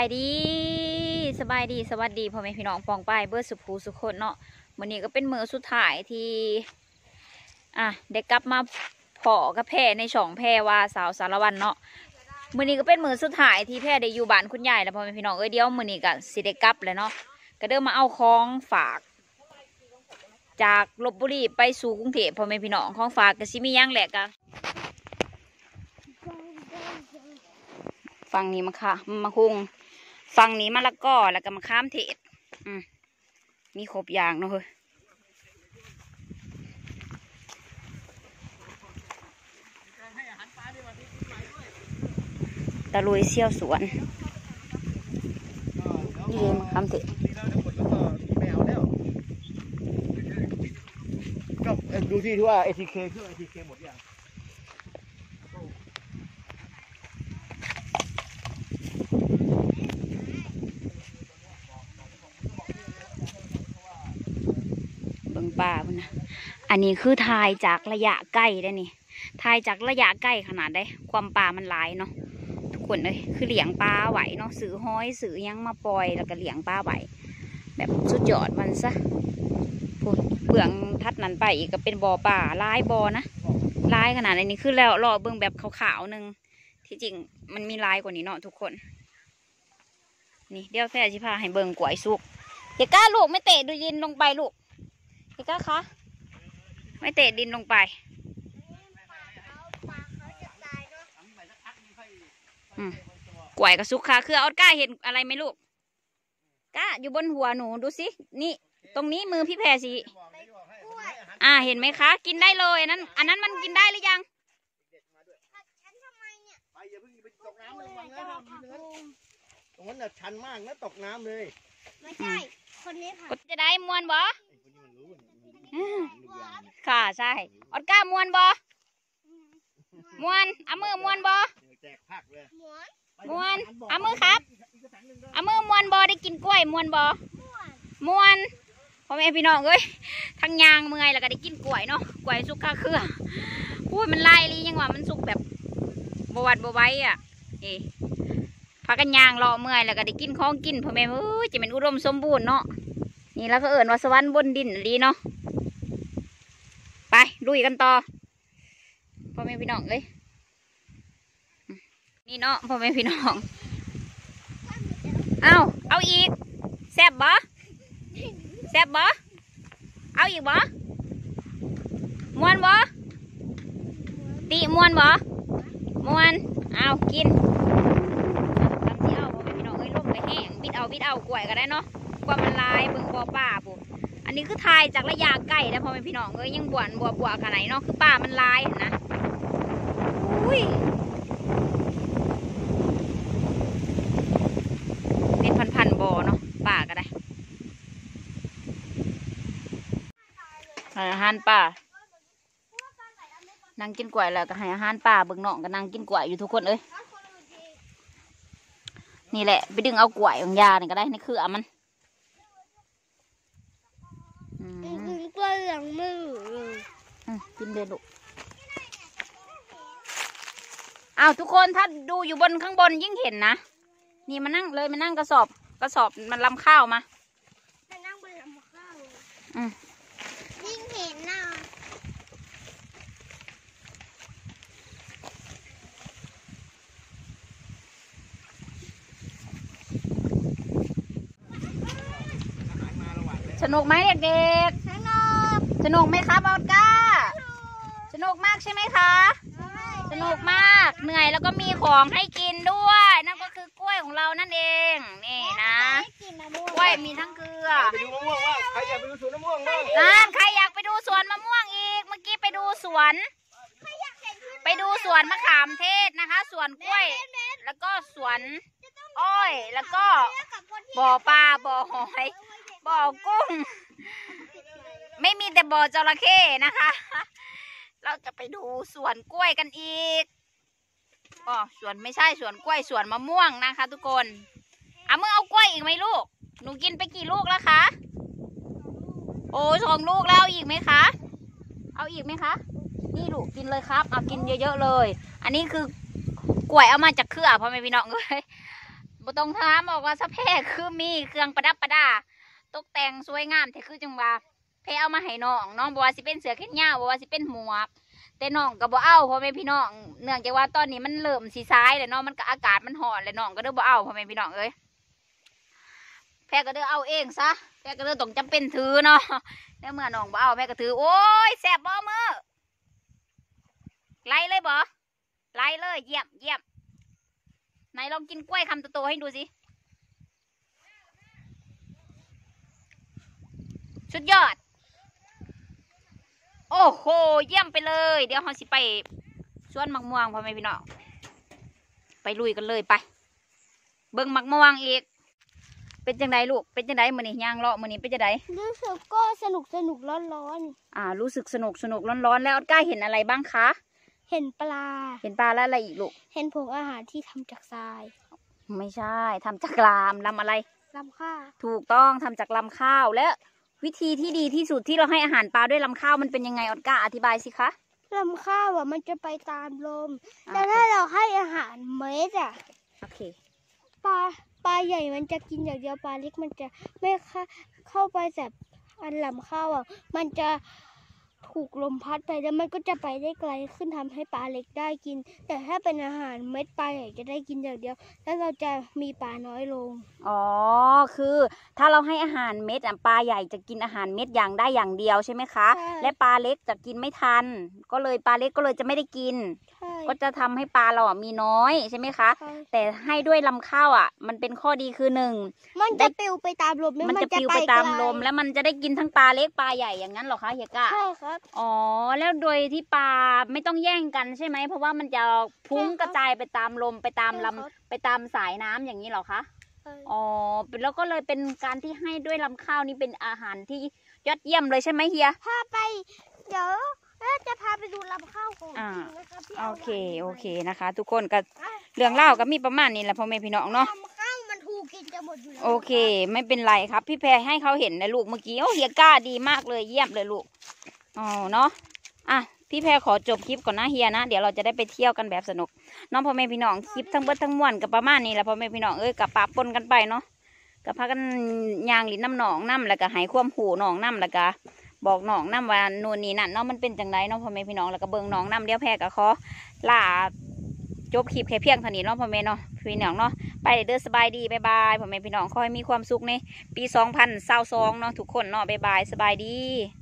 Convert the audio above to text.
ายดีสวัสดีพ่อแม่พี่น้องปองป้ายเบิร์ดสุภูสุคนเนาะวันนี้ก็เป็นมื้อสุดท้ายที่ได้กลับมาเพาะกับแพร่ในช่องแพร่ว่าสาวสารวันเนาะมื้อนี้ก็เป็นมื้อสุดท้ายที่แพร่ได้อยู่บ้านคุณยายแล้วพ่อแม่พี่น้องเดี๋ยวมื้อนี้ก็สิได้กลับเลยเนาะก็เดินมาเอาของฝากจากลพบุรีไปสู่กรุงเทพพ่อแม่พี่น้องของฝากก็สิมีอย่างแหละกะฝั่งนี้มะคุงฝั่งนี้มะละกอแล้วก็มะขามเทศมีครบอย่างเนาะเฮ้ยตะลุยเชี่ยวสวนนี่มะขามเทศก็ดูที่ว่า ATK เครื่อง ATK หมดยังเบิ่งป่าพุ่นนะอันนี้คือถ่ายจากระยะใกล้ได้นี่ถ่ายจากระยะใกล้ขนาดได้ความป่ามันหลายเนาะทุกคนเลยคือเลี้ยงปลาไหวเนาะซื้อห้อยซื้อยังมาปล่อยแล้วก็เลี้ยงปลาไหวแบบสุดยอดมันซะพุ่นเบื้องทัดนั้นไปอีกก็เป็นบ่อป่าลายบ่อนะลายขนาดนี้คือแล้วรอเบื้องแบบขาวๆนึงที่จริงมันมีลายกว่านี้เนาะทุกคนนี่เดี๋ยวแท้ชิพาให้เบิ่งกล้วยสุกเดี๋ยวก้าลูกไม่เตะดูดินลงไปลูกเดี๋ยวก้าคะไม่เตะดินลงไปกล้วยกับสุกค่ะคือเอาก้าเห็นอะไรไหมลูกก้าอยู่บนหัวหนูดูสินี่ตรงนี้มือพี่แพรสิเห็นไหมคะกินได้เลยอันนั้นมันกินได้หรือยังตรงนั้นน่ะชันมากนะตกน้ำเลยไม่ใช่คนนี้ค่ะก็จะได้มวนบ่ค่ะใช่อดก้ามวนบ่มวนเอามือมวนบ่มวนเอามือครับเอามือมวนบ่ได้กินกล้วยมวนบ่มวนพ่อแม่พี่น้องเอ้ยทั้งยางเมื่อยแล้วก็ได้กินกล้วยเนาะกล้วยสุกข้าเครืออุ้ยมันลายลียังว่ามันสุกแบบบวัดบวไว้พากันยางรอเมื่อยแล้วก็ได้กินของกินพ่อแม่เอ้ยจะเป็นอุดมสมบูรณ์เนาะนี่แล้วก็เอิ่นว่าสวรรค์บนดินลีเนาะไปลุยกันต่อพ่อแม่พี่น้องเลยนี่เนาะพ่อแม่พี่น้องเอาอีกแซ่บบ่แซ่บบ่เอาอีกบ่มวนบ่ตีมวนบ่มวนเอากินทำที่เอาพ่อแม่พี่น้องเอ้ยลมไปแห้งบิดเอากล้วยก็ได้เนาะกว่ามันลายเบิ่งบ่อป่าปุ๊บอันนี้คือทายจากระยะใกล้นะพ่อแม่พี่น้องเอ้ยยังบัวขนาดไหนเนาะคือป่ามันลายนะอุ้ยเป็นพันบ่อเนาะป่าก็ได้อาหารป่านั่งกินกล้วยแล้วก็ให้อาหารป่าเบิ่งน้องก็นั่งกินกล้วยอยู่ทุกคนเอ้ยนี่แหละไปดึงเอากล้วยของยาเนี่ยก็ได้นี่คือมันกล้วยเหลืองมือกินเลยลูกทุกคนถ้าดูอยู่บนข้างบนยิ่งเห็นนะนี่มานั่งกระสอบมันลำข้าวมานั่งบนลำข้าวยิ่งเห็นน่ะสนุกไหมเด็กๆสนุกไหมครับออสการ์สนุกมากใช่ไหมคะสนุกมากเหนื่อยแล้วก็มีของให้กินด้วยนั่นก็คือกล้วยของเรานั่นเองนี่นะกล้วยมีทั้งเกลือไปดูมะม่วงว่าใครอยากไปดูสวนมะม่วงบ้างใครอยากไปดูสวนมะม่วงอีกเมื่อกี้ไปดูสวนมะขามเทศนะคะสวนกล้วยแล้วก็สวนอ้อยแล้วก็บ่อปลาบ่อหอยบ่อกุ้งไม่มีแต่บ่อจระเข้นะคะเราจะไปดูสวนกล้วยกันอีกสวนไม่ใช่สวนกล้วยสวนมะม่วงนะคะทุกคนเมื่อเอากล้วยอีกไหมลูกหนูกินไปกี่ลูกแล้วคะโอ้2 ลูกแล้วอีกไหมคะเอาอีกไหมคะนี่ลูกกินเลยครับกินเยอะๆเลยอันนี้คือกล้วยเอามาจากเครือพ่อแม่พี่น้องเลยบ่ต้องถามบอกว่าสะแพร่คือมีเครื่องประดับประดาตกแต่งสวยงามแต่คือจังว่าแพร่เอามาให้น้องน้องบอกว่าสิเป็นเสือแขนยาวบอกว่าสิเป็นหมวกแต่น้องก็บ่เอาพ่อแม่พี่น้องเนื่องจากว่าตอนนี้มันเริ่มสีซ้ายแล้วเนาะมันก็อากาศมันร้อนแล้วน้องก็เด้อบ่เอาพ่อแม่พี่น้องเอ้ยแพร่ก็เด้อเอาเองซะแพร่ก็เด้อต้องจำเป็นถือเนาะแล้วเมื่อน้องบ่เอาแพร่ก็ถือโอ้ยแสบบ่มือไล่เลยบ่ไล่เลยเยี่ยมเยี่ยมไหนลองกินกล้วยคำโตๆให้ดูสิสุดยอดโอ้โหเยี่ยมไปเลยเดี๋ยวเราสิไปสวนมักม่วงพ่อแม่พี่น้องไปลุยกันเลยไปเบิ่งมักม่วงอีกเป็นจังไดลูกเป็นจังไดมื้อนี้ย่างเลาะมื้อนี้เป็นจังไดรู้สึกก็สนุกร้อนรู้สึกสนุกร้อนๆแล้วก้าเห็นอะไรบ้างคะเห็นปลาเห็นปลาแล้วอะไรอีกลูกเห็นผงอาหารที่ทำจากทรายไม่ใช่ทำจากลำอะไรลำข้าวถูกต้องทำจากลำข้าวและวิธีที่ดีที่สุดที่เราให้อาหารปลาด้วยลำข้าวมันเป็นยังไงออดก้าอธิบายสิคะลำข้าวมันจะไปตามลมแต่ถ้าเราให้อาหารเม็ดโอเคปลาใหญ่มันจะกินอย่างเดียวปลาเล็กมันจะไม่เข้าไปแต่อันลำข้าวมันจะถูกลมพัดไปแล้วมันก็จะไปได้ไกลขึ้นทำให้ปลาเล็กได้กินแต่ถ้าเป็นอาหารเม็ดปลาใหญ่จะได้กินอย่างเดียวแล้วเราจะมีปลาน้อยลงคือถ้าเราให้อาหารเม็ดปลาใหญ่จะกินอาหารเม็ดอย่างได้อย่างเดียวใช่ไหมคะและปลาเล็กจะกินไม่ทันก็เลยปลาเล็กก็เลยจะไม่ได้กินก็จะทำให้ปลาเรามีน้อยใช่ไหมคะแต่ให้ด้วยลำข้าวมันเป็นข้อดีคือ1 มันจะปลิวไปตามลมมันจะปลิวไปตามลมแล้วมันจะได้กินทั้งปลาเล็กปลาใหญ่อย่างนั้นหรอคะเฮียก้าใช่ครับแล้วโดยที่ปลาไม่ต้องแย่งกันใช่ไหมเพราะว่ามันจะพุ่งกระจายไปตามลมไปตามลำไปตามสายน้ำอย่างนี้หรอคะแล้วก็เลยเป็นการที่ให้ด้วยลำข้าวนี่เป็นอาหารที่ยอดเยี่ยมเลยใช่ไหมเฮียพาไปเดี๋ยวจะพาไปดูลำข้าวของโอเคนะคะทุกคนก็เรื่องเล่าก็มีประมาณนี้แหละพ่อแม่พี่น้องเนาะลำข้าวมันถูกกินจะหมดอยู่แล้วโอเคไม่เป็นไรครับพี่แพรให้เขาเห็นนะลูกเมื่อกี้เฮียก้าดีมากเลยเยี่ยมเลยลูกเนาะพี่แพรขอจบคลิปก่อนนะเฮียนะเดี๋ยวเราจะได้ไปเที่ยวกันแบบสนุกน้องพ่อแม่พี่น้องคลิปทั้งเบิดทั้งมวลกับประมาณนี้แหละพ่อแม่พี่น้องกับปะปนกันไปเนาะกับพากันยางลิ้นน้ำหนองน้ำแล้วก็หายความหูหนองน้ำแล้วก็บอกหนองน้ำว่าโน่นนี่นั่นเนาะมันเป็นจังไรเนาะพ่อแม่พี่น้องแล้วก็เบิ่งหนองน้ำเดี๋ยวแพรก็ขอลาจบคลิปแค่เพียงเท่านี้เนาะพ่อแม่เนาะพี่น้องเนาะไปเด้อสบายดีบ๊ายบายพ่อแม่พี่น้องขอให้มีความสุขในปี2022เนาะทุกคนเนาะบ๊ายบายสบายดี